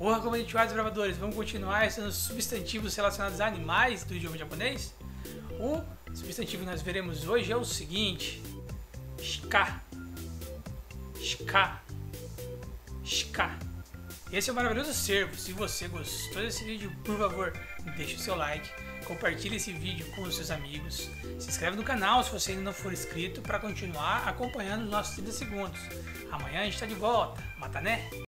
Porra, comunidade desbravadores, vamos continuar estudando substantivos relacionados a animais do idioma japonês? O substantivo que nós veremos hoje é o seguinte: shika, shika, shika. Esse é o maravilhoso cervo. Se você gostou desse vídeo, por favor, deixe o seu like, compartilhe esse vídeo com os seus amigos, se inscreve no canal se você ainda não for inscrito para continuar acompanhando os nossos 30 segundos. Amanhã a gente está de volta. Mata, né?